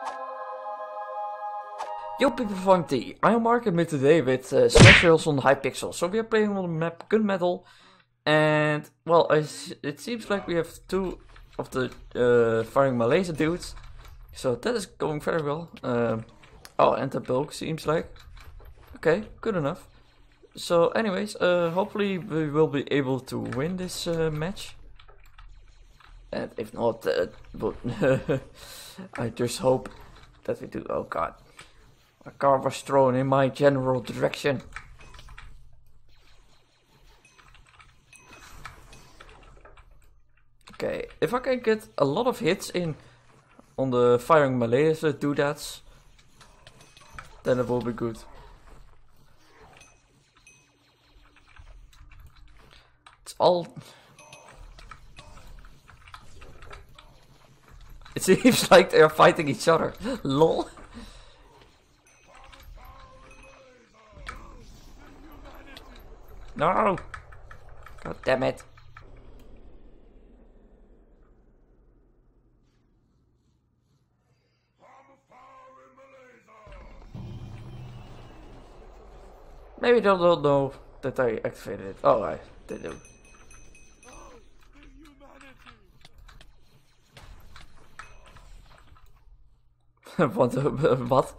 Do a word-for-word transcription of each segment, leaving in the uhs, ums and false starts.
Yo people from T, I am Mark and today with uh, specials on Hypixel. So we are playing on the map Gunmetal, and well, I, it seems like we have two of the uh, firing my laser dudes, so that is going very well. Um, oh, and the bulk seems like okay, good enough. So, anyways, uh, hopefully we will be able to win this uh, match, and if not, uh, but I just hope that we do. Oh God. A car was thrown in my general direction. Okay, if I can get a lot of hits in on the firing my laser doodads, then it will be good. It's all... It seems like they are fighting each other. Lol. No! God damn it. Maybe they don't know that I activated it. Oh, I they do. what? What?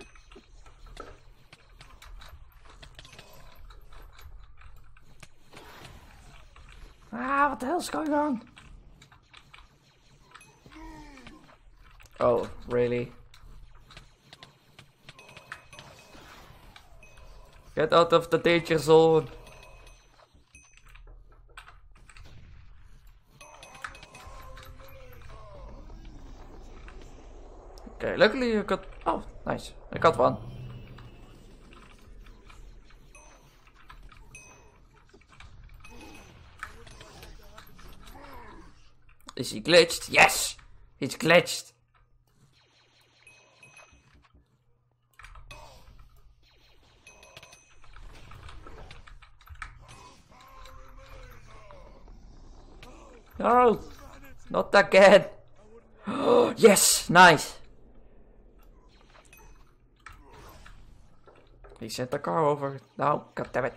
Ah, what the hell's going on? Oh, really? Get out of the danger zone. Okay, luckily you got... Oh, nice. I got one. Is he glitched? Yes! He's glitched! No! Not again! Yes! Nice! He sent the car over. No, god damn it.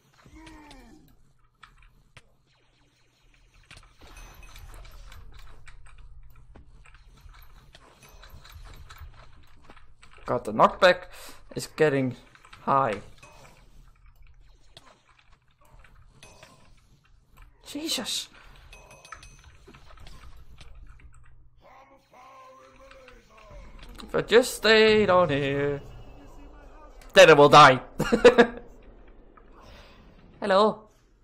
God, the knockback is getting high. Jesus. If I just stay down here, then I will die. Hello.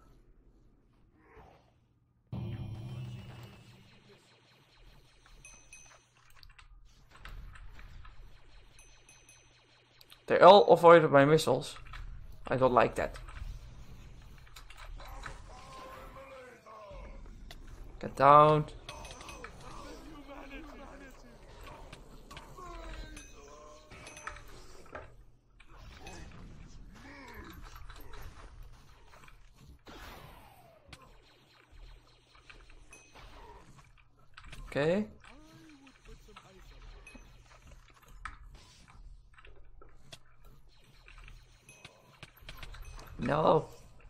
They all avoided my missiles. I don't like that. Get down. Okay. No.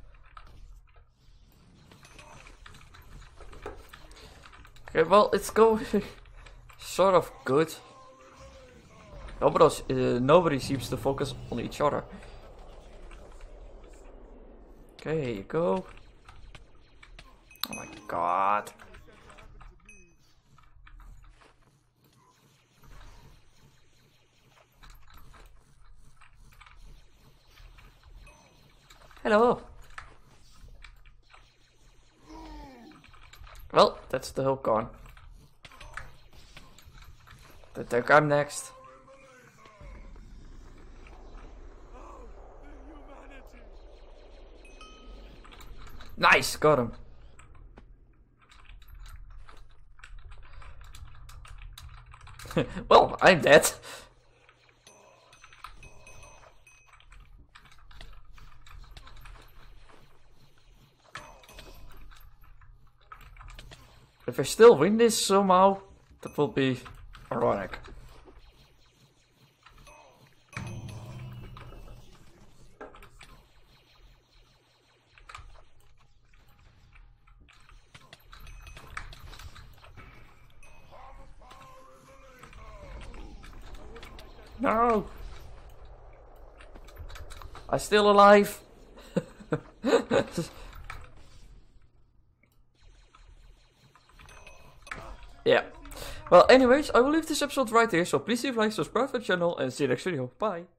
Okay, well, it's going sort of good. Nobody, uh, nobody seems to focus on each other. Okay, here you go. Oh my God. Hello. Well, that's the hook gone. I think I'm next. Nice, got him. Well, I'm dead. If I still win this somehow, that will be ironic. No! I'm still alive! Yeah. Well, anyways, I will leave this episode right here, so please leave a like, subscribe to the channel, and see you next video. Bye!